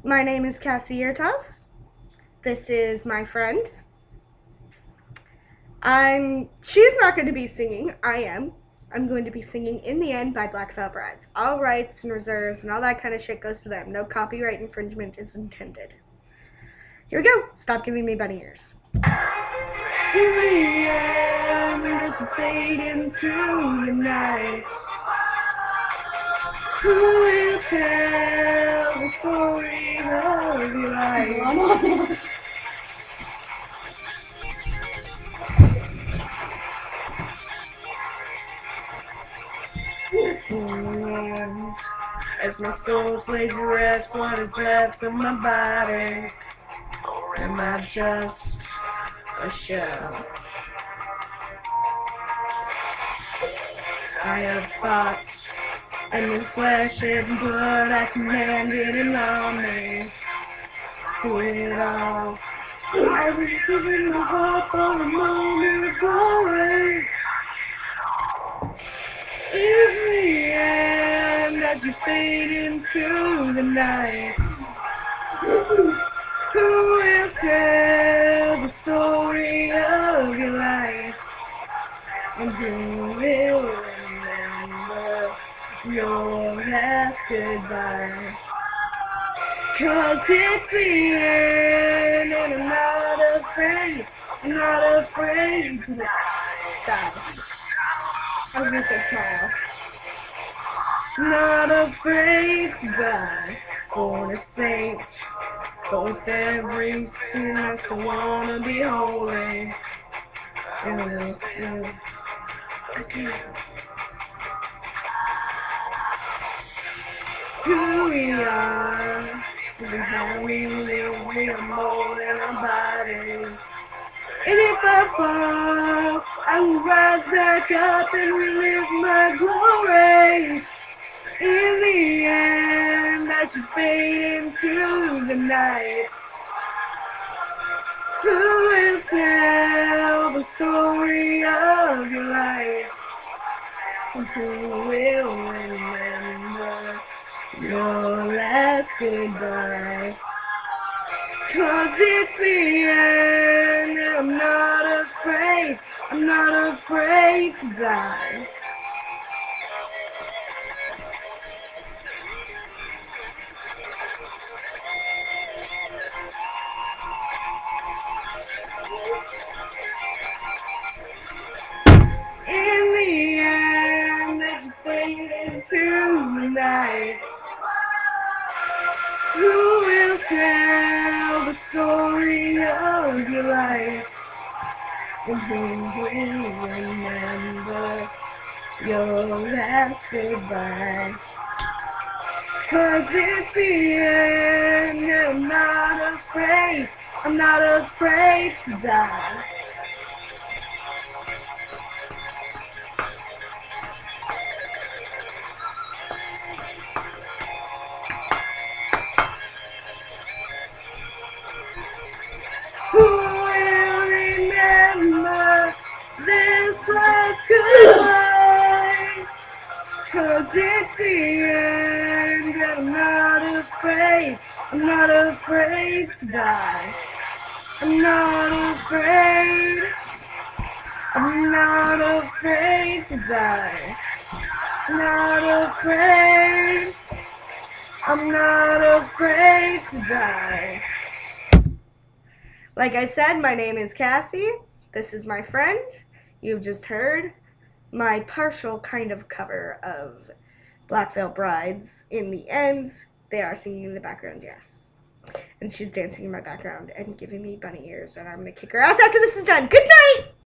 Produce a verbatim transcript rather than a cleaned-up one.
My name is Cassie Yertas. This is my friend. I'm. She's not going to be singing. I am. I'm going to be singing "In the End" by Black Veil Brides. All rights and reserves and all that kind of shit goes to them. No copyright infringement is intended. Here we go. Stop giving me bunny ears. Here we am, as we fade into the night. Who will tell the story of your life? And as my soul lays to rest, what is left of my body? Or am I just a shell? I have thoughts and in flesh and blood I commanded and on me. Through it all, I was giving my heart for a moment of glory. In the end, as you fade into the night, who will tell the story of your life? And who will remember your last goodbye? Cause it's the end, and I'm not afraid, I'm not afraid to die. I was gonna say smile. Not afraid to die, born a saint, but with every sin I still wanna be holy. And if I can. Who we are, so how we live, we are more than our bodies. And if I fall, I will rise back up and relive my glory. In the end, as you fade into the night, who will tell the story of your life? And who will remember your last goodbye? Cause it's the end, and I'm not afraid, I'm not afraid to die. In the end, as you fade into the night, who will tell the story of your life? And who will remember your last goodbye? Cause it's the end, and I'm not afraid, I'm not afraid to die. Who will remember this last goodbye? Cause it's the end, and I'm not afraid, I'm not afraid to die. I'm not afraid, I'm not afraid to die. I'm not afraid, I'm not afraid to die. Like I said, my name is Cassie. This is my friend. You've just heard my partial kind of cover of Black Veil Brides. In the end, they are singing in the background, yes. And she's dancing in my background and giving me bunny ears, and I'm gonna kick her ass after this is done. Good night!